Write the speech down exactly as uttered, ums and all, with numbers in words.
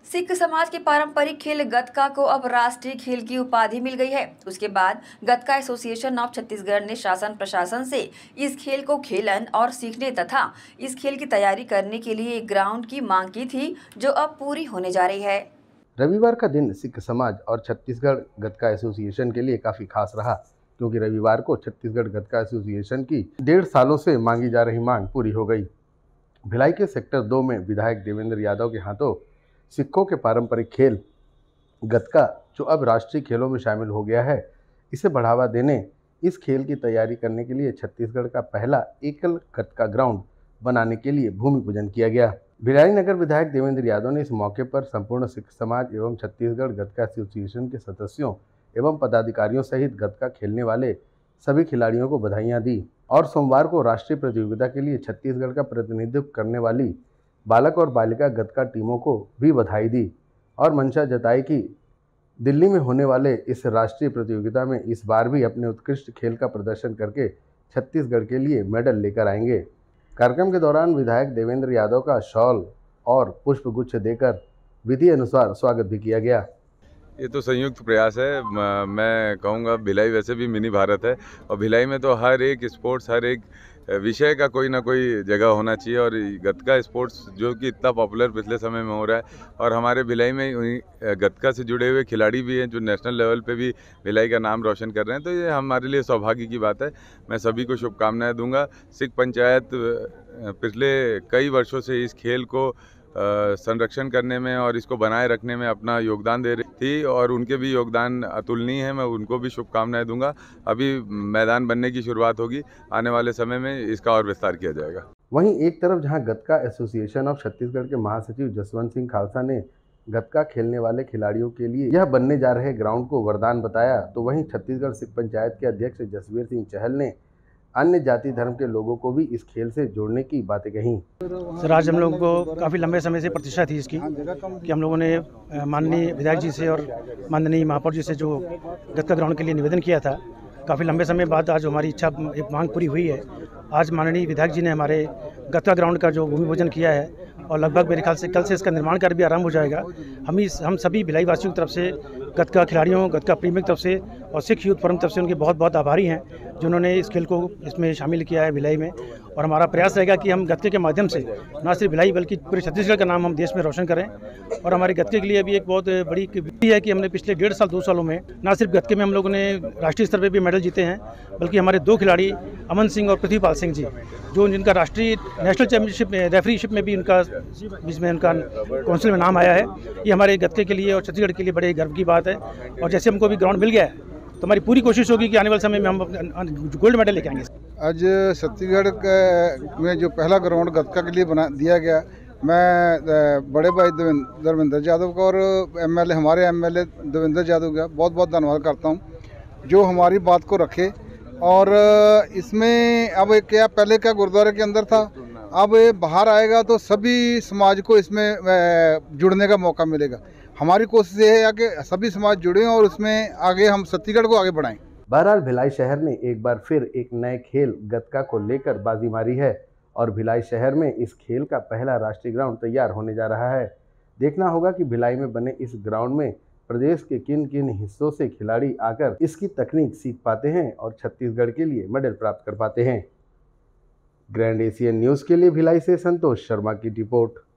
सिख समाज के पारंपरिक खेल गतका को अब राष्ट्रीय खेल की उपाधि मिल गई है। उसके बाद गतका एसोसिएशन ऑफ छत्तीसगढ़ ने शासन प्रशासन से इस खेल को खेलन और सीखने तथा इस खेल की तैयारी करने के लिए एक ग्राउंड की मांग की थी, जो अब पूरी होने जा रही है। रविवार का दिन सिख समाज और छत्तीसगढ़ गतका एसोसिएशन के लिए काफ़ी खास रहा, क्योंकि रविवार को छत्तीसगढ़ गतका एसोसिएशन की डेढ़ सालों से मांगी जा रही मांग पूरी हो गई। भिलाई के सेक्टर दो में विधायक देवेंद्र यादव के हाथों सिखों के पारंपरिक खेल गतका, जो अब राष्ट्रीय खेलों में शामिल हो गया है, इसे बढ़ावा देने इस खेल की तैयारी करने के लिए छत्तीसगढ़ का पहला एकल गतका ग्राउंड बनाने के लिए भूमि पूजन किया गया। भिलाई नगर विधायक देवेंद्र यादव ने इस मौके पर संपूर्ण सिख समाज एवं छत्तीसगढ़ गतका एसोसिएशन के सदस्यों एवं पदाधिकारियों सहित गतका खेलने वाले सभी खिलाड़ियों को बधाइयां दी और सोमवार को राष्ट्रीय प्रतियोगिता के लिए छत्तीसगढ़ का प्रतिनिधित्व करने वाली बालक और बालिका गतका टीमों को भी बधाई दी और मंशा जताई कि दिल्ली में होने वाले इस राष्ट्रीय प्रतियोगिता में इस बार भी अपने उत्कृष्ट खेल का प्रदर्शन करके छत्तीसगढ़ के लिए मेडल लेकर आएंगे। कार्यक्रम के दौरान विधायक देवेंद्र यादव का शॉल और पुष्प गुच्छ देकर विधि अनुसार स्वागत भी किया गया। ये तो संयुक्त प्रयास है। मैं कहूँगा भिलाई वैसे भी मिनी भारत है और भिलाई में तो हर एक स्पोर्ट्स, हर एक विषय का कोई ना कोई जगह होना चाहिए और गतका स्पोर्ट्स जो कि इतना पॉपुलर पिछले समय में हो रहा है और हमारे भिलाई में गतका से जुड़े हुए खिलाड़ी भी हैं जो नेशनल लेवल पे भी भिलाई का नाम रोशन कर रहे हैं, तो ये हमारे लिए सौभाग्य की बात है। मैं सभी को शुभकामनाएं दूंगा। सिख पंचायत पिछले कई वर्षों से इस खेल को संरक्षण करने में और इसको बनाए रखने में अपना योगदान दे रही थी और उनके भी योगदान अतुलनीय है। मैं उनको भी शुभकामनाएं दूंगा। अभी मैदान बनने की शुरुआत होगी, आने वाले समय में इसका और विस्तार किया जाएगा। वहीं एक तरफ जहां गतका एसोसिएशन ऑफ छत्तीसगढ़ के महासचिव जसवंत सिंह खालसा ने गतका खेलने वाले खिलाड़ियों के लिए यह बनने जा रहे ग्राउंड को वरदान बताया, तो वहीं छत्तीसगढ़ सिख पंचायत के अध्यक्ष जसवीर सिंह चहल ने अन्य जाति धर्म के लोगों को भी इस खेल से जोड़ने की बातें कहीं। सर, आज हम लोगों को काफ़ी लंबे समय से प्रतीक्षा थी इसकी कि हम लोगों ने माननीय विधायक जी से और माननीय महापौर जी से जो गतका ग्राउंड के लिए निवेदन किया था, काफ़ी लंबे समय बाद आज हमारी इच्छा एक मांग पूरी हुई है। आज माननीय विधायक जी ने हमारे गतका ग्राउंड का जो भूमि पूजन किया है और लगभग मेरे ख्याल से कल से इसका निर्माण कार्य भी आरंभ हो जाएगा। हम इस हम सभी भिलाई वासियों की तरफ से, गतका खिलाड़ियों, गतका प्रेमियों की तरफ से और सिख यूथ फोरम की तरफ से उनके बहुत बहुत आभारी हैं जिन्होंने इस खेल को इसमें शामिल किया है भिलाई में। और हमारा प्रयास रहेगा कि हम गतके के माध्यम से न सिर्फ भिलाई बल्कि पूरे छत्तीसगढ़ का नाम हम देश में रोशन करें। और हमारे गतके के लिए अभी एक बहुत बड़ी विधि है कि हमने पिछले डेढ़ साल दो सालों में न सिर्फ गतके में हम लोगों ने राष्ट्रीय स्तर पर भी मेडल जीते हैं, बल्कि हमारे दो खिलाड़ी अमन सिंह और पृथ्वीपाल सिंह जी, जो जिनका राष्ट्रीय नेशनल चैंपियनशिप में रेफरीशिप में भी उनका जिसमें उनका काउंसिल में नाम आया है, ये हमारे गतके के लिए और छत्तीसगढ़ के लिए बड़े गर्व की बात है। और जैसे हमको भी ग्राउंड मिल गया है तो हमारी पूरी कोशिश होगी कि आने वाले समय में हम गोल्ड मेडल लेके आएंगे। आज छत्तीसगढ़ में जो पहला ग्राउंड गतका के लिए बना दिया गया, मैं बड़े भाई देवेंद्र यादव का और एमएलए हमारे एमएलए देवेंद्र यादव का बहुत बहुत धन्यवाद करता हूं, जो हमारी बात को रखे। और इसमें अब क्या पहले क्या गुरुद्वारे के अंदर था, अब ये बाहर आएगा तो सभी समाज को इसमें जुड़ने का मौका मिलेगा। हमारी कोशिश ये है कि सभी समाज जुड़ें और उसमें आगे हम छत्तीसगढ़ को आगे बढ़ाएं। बहरहाल भिलाई शहर ने एक बार फिर एक नए खेल गतका को लेकर बाजी मारी है और भिलाई शहर में इस खेल का पहला राष्ट्रीय ग्राउंड तैयार होने जा रहा है। देखना होगा कि भिलाई में बने इस ग्राउंड में प्रदेश के किन किन हिस्सों से खिलाड़ी आकर इसकी तकनीक सीख पाते हैं और छत्तीसगढ़ के लिए मेडल प्राप्त कर पाते हैं। ग्रैंड एशियन न्यूज़ के लिए भिलाई से संतोष शर्मा की रिपोर्ट।